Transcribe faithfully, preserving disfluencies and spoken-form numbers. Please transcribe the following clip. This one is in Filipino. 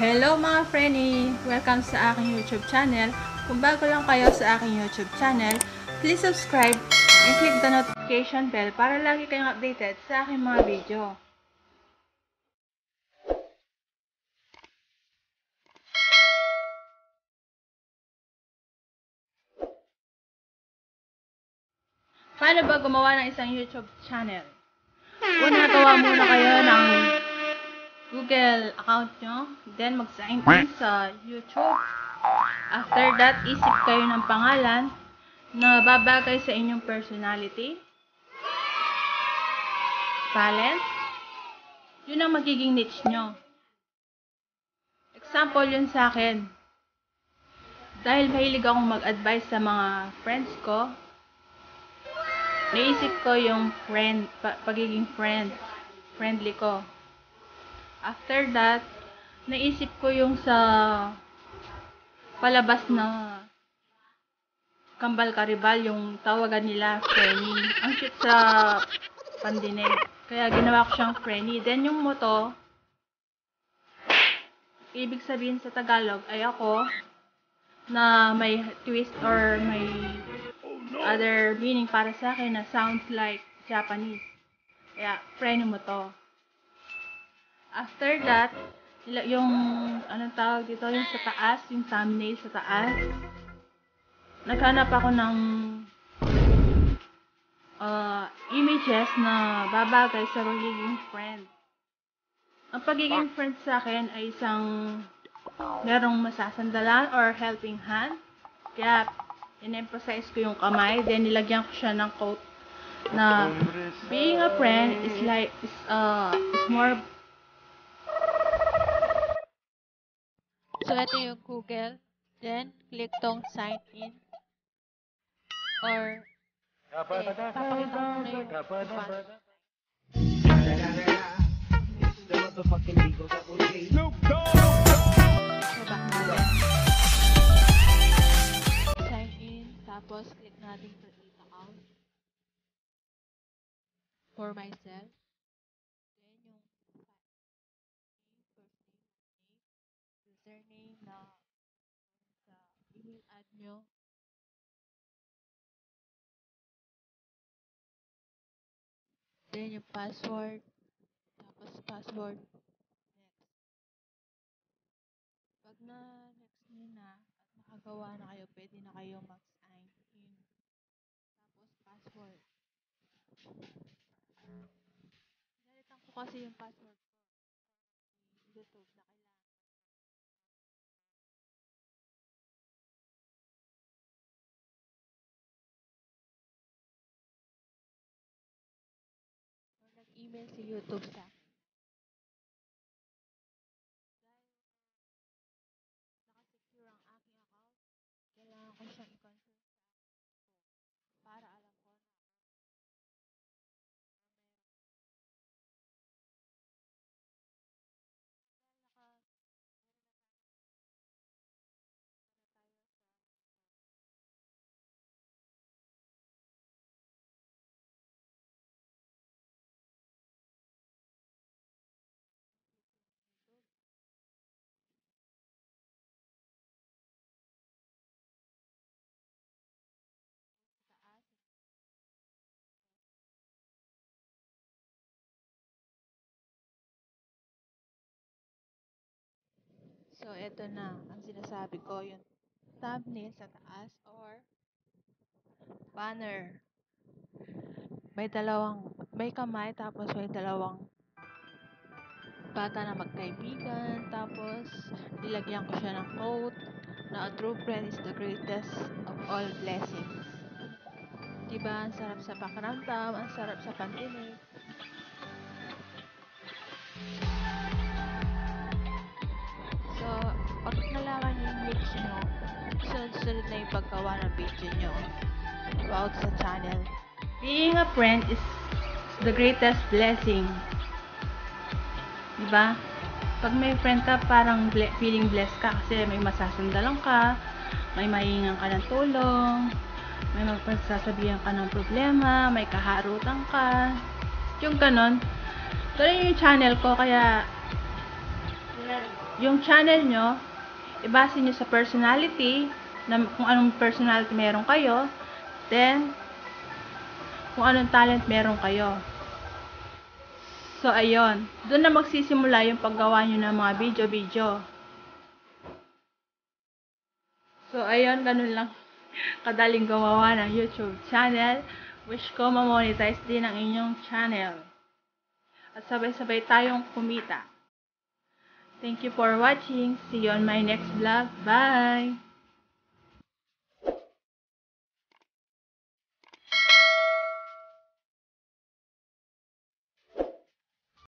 Hello mga freny! Welcome sa aking YouTube channel. Kung bago lang kayo sa aking YouTube channel, please subscribe and click the notification bell para lagi kayong updated sa aking mga video. Paano ba gumawa ng isang YouTube channel? Una, gawa muna kayo ng Google account nyo, then mag-sign in sa YouTube. After that, isip kayo ng pangalan na babagay sa inyong personality, talent, yun ang magiging niche nyo. Example yun sa akin. Dahil mahilig akong mag-advise sa mga friends ko, naisip ko yung friend, pagiging friend, friendly ko. After that, naisip ko yung sa palabas na kambal karibal, yung tawagan nila freny. Ang cute sa pandinig. Kaya ginawa ko siyang freny. Then yung moto, ibig sabihin sa Tagalog ay ako na may twist or may other meaning para sa akin na sounds like Japanese. Kaya freny moto. After that, yung anong tawag dito, yung sa taas, yung thumbnail sa taas, naghanap ako ng uh, images na babagay sa pagiging friend. Ang pagiging friend sa akin ay isang merong masasandalan or helping hand. Kaya in-emphasize ko yung kamay, then nilagyan ko siya ng quote na being a friend is like is, uh, is more. So, ito yung Google. Then, click tong sign in. Or, eh, papakita ko na yung password. So, back natin. Sign in. Tapos, click natin create account. For myself. Then, yung username na sa email ad nyo. Then yung password. Tapos password. Next. Pag na next nyo na at nakagawa na kayo, pwede na kayo mag-sign in. Tapos password. Nalitan ko kasi yung password ko. YouTube na kailangan. Nag-email si YouTube sa akin. Dahil nakasecure ang aking account, kailangan ko siyang i-confirm sa aking phone para alam ko na naka So, eto na ang sinasabi ko, yung thumbnail sa taas or banner. May dalawang, may kamay, tapos may dalawang bata na magkaibigan, tapos nilagyan ko siya ng quote na a true friend is the greatest of all blessings. Diba? Ang sarap sa pakiramdam, ang sarap sa pandinig. So, pag nalaman nyo yung niche nyo, sunod-sunod na yung paggawa ng video nyo about sa channel. Being a friend is the greatest blessing. Diba? Pag may friend ka, parang ble feeling blessed ka kasi may masasandalan ka, may mahingan ka ng tulong, may magpasasabihan ka ng problema, may kaharutan ka. Yung ganon. Ganun yung channel ko, kaya yung channel nyo, ibase nyo sa personality, na kung anong personality meron kayo, then, kung anong talent meron kayo. So, ayun. Doon na magsisimula yung paggawa nyo ng mga video-video. So, ayun. Ganun lang kadaling gumawa ng YouTube channel. Wish ko ma-monetize din ang inyong channel. At sabay-sabay tayong kumita. Thank you for watching. See you on my next vlog. Bye!